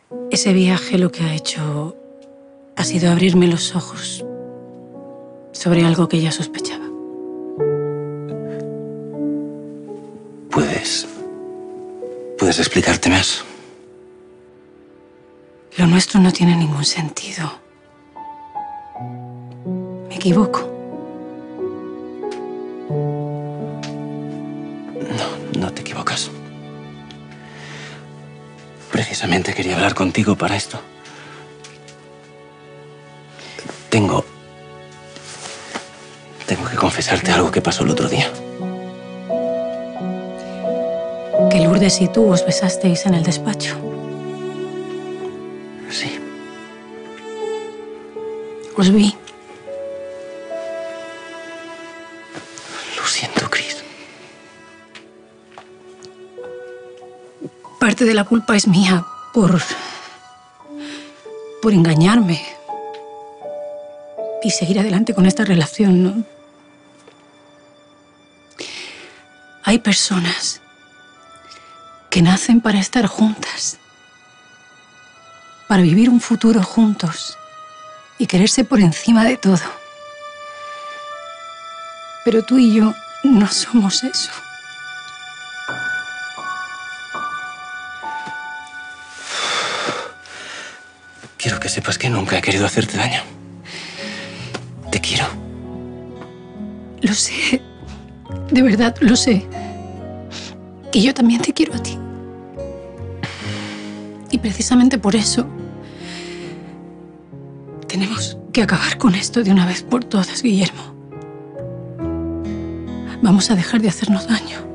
Ese viaje lo que ha hecho ha sido abrirme los ojos sobre algo que ya sospechaba. ¿Puedes explicarte más? Lo nuestro no tiene ningún sentido. ¿Me equivoco? No te equivocas. Precisamente quería hablar contigo para esto. Tengo que confesarte algo que pasó el otro día. Que Lourdes y tú os besasteis en el despacho. Sí. Os vi. Lo siento, Chris. Parte de la culpa es mía por engañarme y seguir adelante con esta relación, ¿no? Hay personas que nacen para estar juntas, para vivir un futuro juntos y quererse por encima de todo. Pero tú y yo no somos eso. Quiero que sepas que nunca he querido hacerte daño. Te quiero. Lo sé. De verdad, lo sé. Y yo también te quiero a ti. Y precisamente por eso tenemos que acabar con esto de una vez por todas, Guillermo. Vamos a dejar de hacernos daño.